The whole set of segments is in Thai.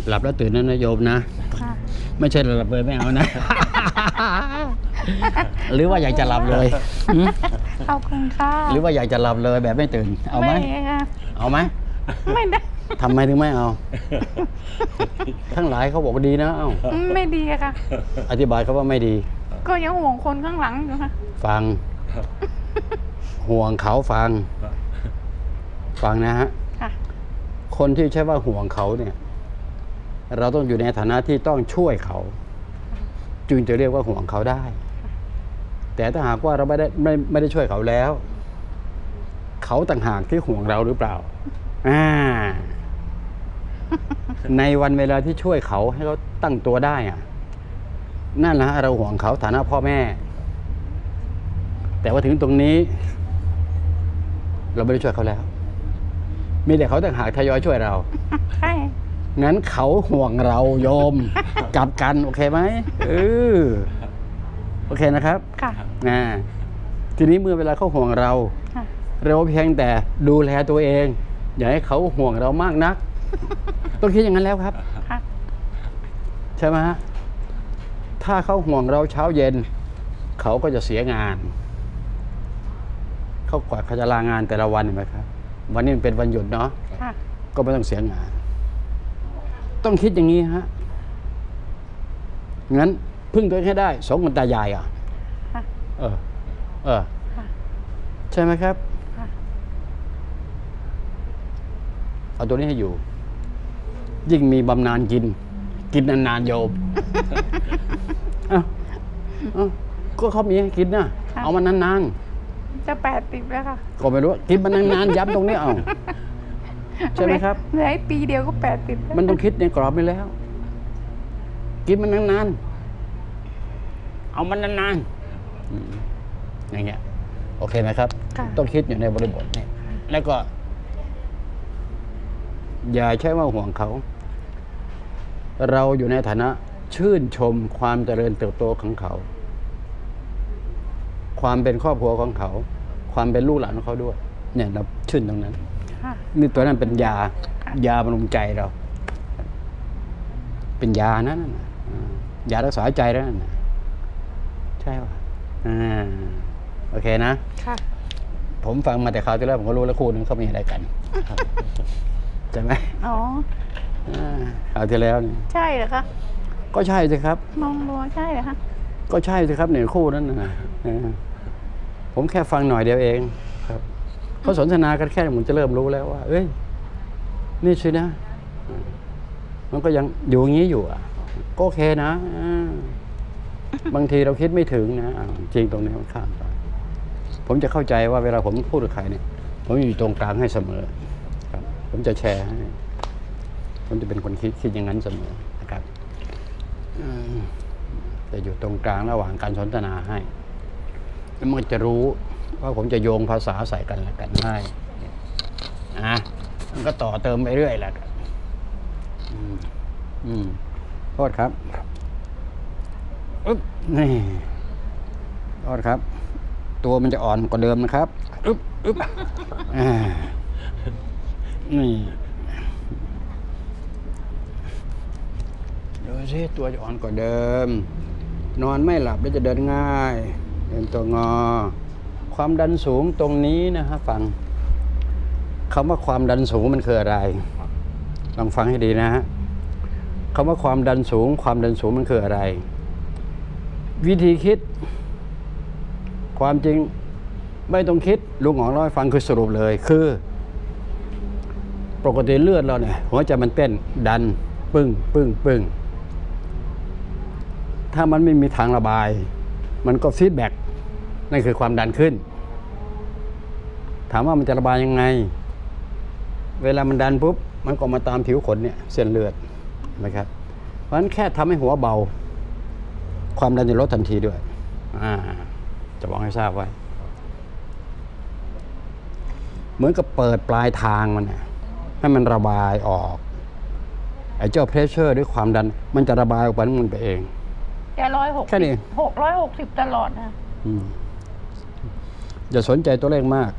หลับแล้วตื่นนั่นนะโยมนะไม่ใช่หลับเลยไม่เอานะ หรือว่าอยากจะหลับเลยขอบคุณค่ะหรือว่าอยากจะหลับเลยแบบไม่ตื่นเอาไหมเอาไหมไม่ได้ทำไมถึงไม่เอา ทั้งหลายเขาบอกดีนะเอ้าไม่ดีค่ะอธิบายเขาว่าไม่ดีก็ยังห่วงคนข้างหลังอยู่ค่ะฟัง ห่วงเขาฟังนะฮะคนที่ใช่ว่าห่วงเขาเนี่ยเราต้องอยู่ในฐานะที่ต้องช่วยเขาจึงจะเรียกว่าห่วงเขาได้ แต่ถ้าหากว่าเราไม่ได้ช่วยเขาแล้ว เขาต่างหากที่ห่วงเราหรือเปล่าในวันเวลาที่ช่วยเขาให้เขาตั้งตัวได้นั่นแหละเราห่วงเขาฐานะพ่อแม่แต่ว่าถึงตรงนี้เราไม่ได้ช่วยเขาแล้วมีแต่เขาต่างหากทยอยช่วยเราใช่งั้นเขาห่วงเราโยมกลับกันโอเคไหมโอเคนะครับค่ะทีนี้เมื่อเวลาเขาห่วงเราเราเพียงแต่ดูแลตัวเองอย่าให้เขาห่วงเรามากนักต้องคิดอย่างนั้นแล้วครับใช่ไหมฮะถ้าเขาห่วงเราเช้าเย็นเขาก็จะเสียงานเขากว่าเขาจะลางานแต่ละวันเห็นไหมครับวันนี้มันเป็นวันหยุดเนาะก็ไม่ต้องเสียงานต้องคิดอย่างนี้ฮะงั้นพึ่งตัวเองให้ได้สองคนตายายใช่ไหมครับเอาตัวนี้ให้อยู่ยิ่งมีบำนาญกินนานๆโยมก็เขามีให้กินนะเอามันนานๆจะ80แล้วค่ะก็ไม่รู้กินมันนานๆย้ำตรงนี้เอาใช่ไหมครับเหลือปีเดียวก็80 มันต้องคิดในกรอบไปแล้วกินมันนานๆเอามันนานๆอย่างเงี้ยโอเคไหมครับต้องคิดอยู่ในบริบทนี้แล้วก็อย่าใช้ว่าห่วงเขาเราอยู่ในฐานะชื่นชมความเจริญเติบโตของเขาความเป็นครอบครัวของเขาความเป็นลูกหลานของเขาด้วยเนี่ยเราชื่นตรงนั้นนี่ตัวนั้นเป็นยาบำรุงใจเราเป็นยานะยารักษาใจแล้วนะใช่ป่ะโอเคนะผมฟังมาแต่คราวที่แล้วผมก็รู้แล้วคู่นึงเขามีอะไรกันใช่ไหมอ๋อคราวที่แล้วนี่ใช่เหรอคะก็ใช่สิครับมองดูใช่เหรอคะก็ใช่สิครับเนี่ยคู่นั้นนะผมแค่ฟังหน่อยเดียวเองครับเขาสนทนากันแค่ผมจะเริ่มรู้แล้วว่าเอ้ยนี่สินะมันก็ยังอยู่อย่างนี้อยู่ก็โอเคนะบางทีเราคิดไม่ถึงนะจริงตรงนี้มันข้ามไปผมจะเข้าใจว่าเวลาผมพูดกับใครเนี่ยผมอยู่ตรงกลางให้เสมอครับผมจะแชร์ให้ผมจะเป็นคนคิดอย่างนั้นเสมอนะครับจะอยู่ตรงกลางระหว่างการสนทนาให้แล้วมันจะรู้ว่าผมจะโยงภาษาใส่กันและกันให้มันก็ต่อเติมไปเรื่อยแหละโทษครับนี่โทษครับตัวมันจะอ่อนกว่าเดิมนะครับนี่ดูสิตัวจะอ่อนกว่าเดิมนอนไม่หลับแล้วจะเดินง่ายเดินตัวงอความดันสูงตรงนี้นะฮะฟังคำว่าความดันสูงมันคืออะไรลองฟังให้ดีนะฮะคำว่าความดันสูงมันคืออะไรวิธีคิดความจริงไม่ต้องคิดลุงหงอเล่าให้ฟังคือสรุปเลยคือปกติเลือดเราเนี่ยหัวใจมันเต้นดันปึ้งถ้ามันไม่มีทางระบายมันก็ฟีดแบ็กนั่นคือความดันขึ้นถามว่ามันจะระบายยังไงเวลามันดันปุ๊บมันก็มาตามผิวขนเนี่ยเส้นเลือดนะครับเพราะฉะนั้นแค่ทำให้หัวเบาความดันจะลดทันทีด้วยจะบอกให้ทราบไว้เหมือนกับเปิดปลายทางมันให้มันระบายออกไอ้เจ้าเพรสเชอร์ด้วยความดันมันจะระบายออกไปมันไปเองแค่160ตลอดนะอย่าสนใจตัวเลขมาก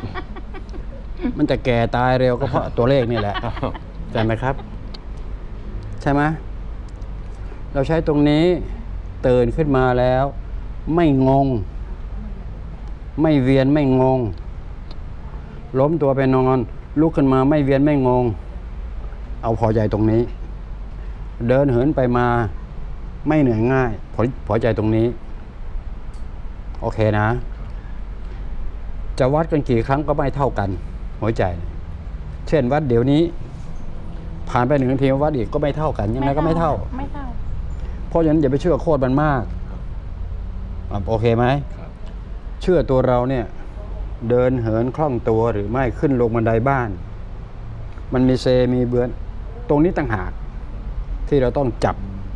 มันจะแก่ตายเร็วก็เพราะตัวเลขนี่แหละใช่ไหมครับใช่ไหมเราใช้ตรงนี้ตื่นขึ้นมาแล้ว ไม่งง ไม่เวียนไม่งง ล้มตัวไปนอนลุกขึ้นมาไม่เวียนไม่งง เอาพอใจตรงนี้ เดินเหินไปมาไม่เหนื่อยง่ายพอใจตรงนี้ โอเคนะ จะวัดกันกี่ครั้งก็ไม่เท่ากัน หัวใจ เช่นวัดเดี๋ยวนี้ ผ่านไป1 นาทีวัดอีกก็ไม่เท่ากัน ยังไงก็ไม่เท่าไม่เท่าเพราะฉะนั้นอย่าไปเชื่อโคตรมันมากโอเคไหม เชื่อตัวเราเนี่ย เดินเหินคล่องตัวหรือไม่ขึ้นลงบันไดบ้าน มันมีเซมีเบือนตรงนี้ต่างหาก ที่เราต้องจับ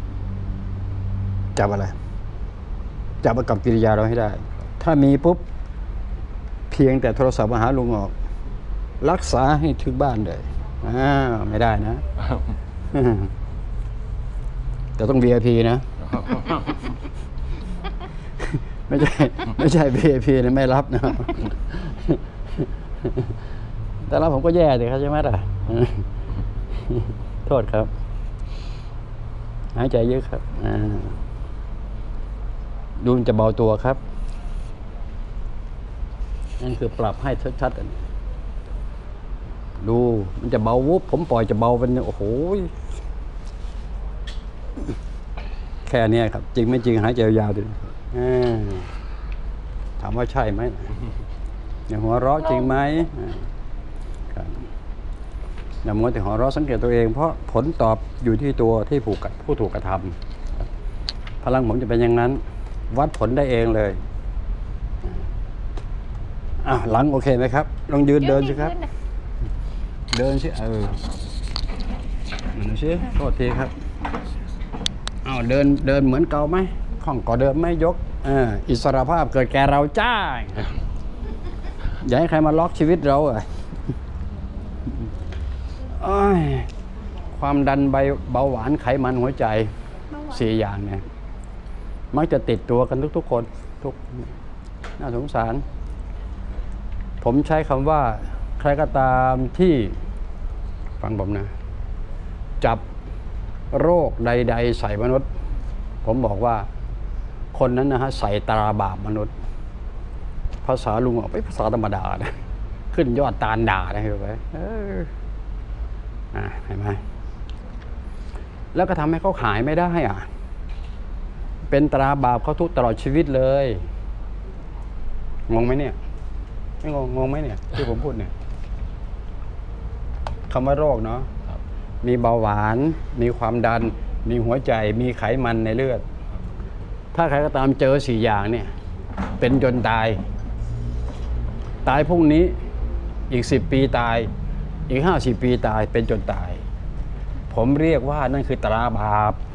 อะไร จับกับกิริยาเราให้ได้ ถ้ามีปุ๊บเพียงแต่โทรศัพท์มาหาลุงออก รักษาให้ถึงบ้านเลยไม่ได้นะ แต่ต้อง VIP นะ ไม่ใช่ VIP นะไม่รับนะ แต่รับผมก็แย่สิครับใช่ไหมล่ะ โทษครับ หายใจเยอะครับดูมันจะเบาตัวครับนั่นคือปรับให้ชัดๆดูมันจะเบาวุบผมปล่อยจะเบาเป็นโอ้โหแค่นี้ครับจริงไม่จริงหายใจยาวๆดิถามว่าใช่ไหมอย่างหัวเราะจริงไหมอย่ามัวแต่หัวเราะสังเกตตัวเองเพราะผลตอบอยู่ที่ตัวที่ผู้ถูกกระทำพลังผมจะเป็นอย่างนั้นวัดผลได้เองเลยหลังโอเคไหมครับลองยืนเดินสิครับเดินสิดูสิโทษทีครับเดินเหมือนเก่าไหมคล่องกว่าเดิมไหมยกอิสรภาพเกิดแก่เราจ้าอย่าให้ใครมาล็อกชีวิตเราความดันเบาหวานไขมันหัวใจ4 อย่างเนี่ยมักจะติดตัวกันทุกคนน่าสงสารผมใช้คำว่าใครก็ตามที่ฟังผมนะจับโรคใดๆใส่มนุษย์ผมบอกว่าคนนั้นนะฮะใส่ตราบาปมนุษย์ภาษาลุงภาษาธรรมดานะขึ้นยอดตาลด่านะเห็นไหมเห็นไหมแล้วก็ทำให้เขาขายไม่ได้เป็นตราบาปเขาทุกตลอดชีวิตเลยงงไหมเนี่ยไม่งงไหมเนี่ยที่ผมพูดเนี่ยคำว่าโรคเนาะมีเบาหวานมีความดันมีหัวใจมีไขมันในเลือดถ้าใครก็ตามเจอ4 อย่างเนี่ยเป็นจนตายพรุ่งนี้อีก10 ปีตายอีก50 ปีตายเป็นจนตายผมเรียกว่านั่นคือตราบาป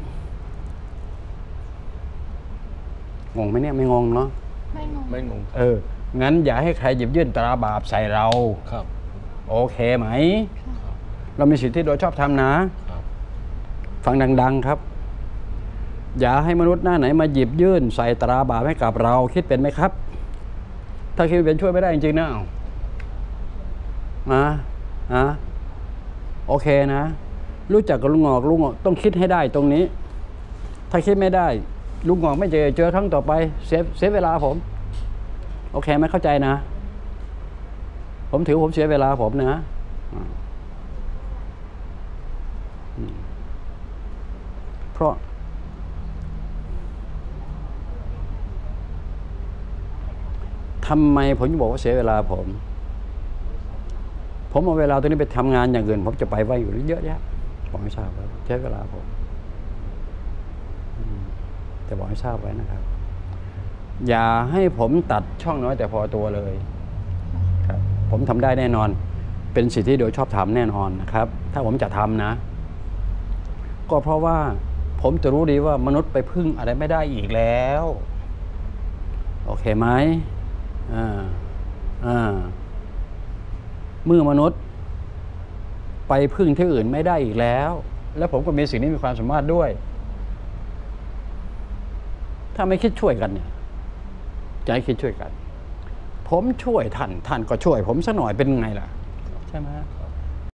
งงไหมเนี่ยไม่งงเนาะไม่งงงั้นอย่าให้ใครหยิบยื่นตราบาปใส่เราครับโอเคไหมเรามีสิทธิโดยชอบธรรมนะฟังดังๆครับอย่าให้มนุษย์หน้าไหนมาหยิบยื่นใส่ตราบาปให้กับเราคิดเป็นไหมครับถ้าคิดเป็นช่วยไม่ได้จริงๆนะโอเคนะรู้จักกับลุงงอกต้องคิดให้ได้ตรงนี้ถ้าคิดไม่ได้ลุงงอกไม่เจอครั้งต่อไปเสียเวลาผมโอเคไหมเข้าใจนะผมถือผมเสียเวลาผมนะเพราะทำไมผมบอกว่าเสียเวลาผมเอาเวลาตัวนี้ไปทำงานอย่างอื่นผมจะไปไว้อยู่เยอะแยะบอกให้ทราบไว้ใช้เวลาผมแต่บอกให้ทราบไว้นะครับอย่าให้ผมตัดช่องน้อยแต่พอตัวเลยครับผมทำได้แน่นอนเป็นสิทธิโดยชอบธรรมแน่นอนนะครับถ้าผมจะทำนะก็เพราะว่าผมจะรู้ดีว่ามนุษย์ไปพึ่งอะไรไม่ได้อีกแล้วโอเคไหมเมื่อมนุษย์ไปพึ่งที่อื่นไม่ได้อีกแล้วและผมก็มีสิ่งนี้มีความสามารถด้วยถ้าไม่คิดช่วยกันเนี่ยจะให้คิดช่วยกันผมช่วยท่านก็ช่วยผมซะหน่อยเป็นไงล่ะใช่ไหม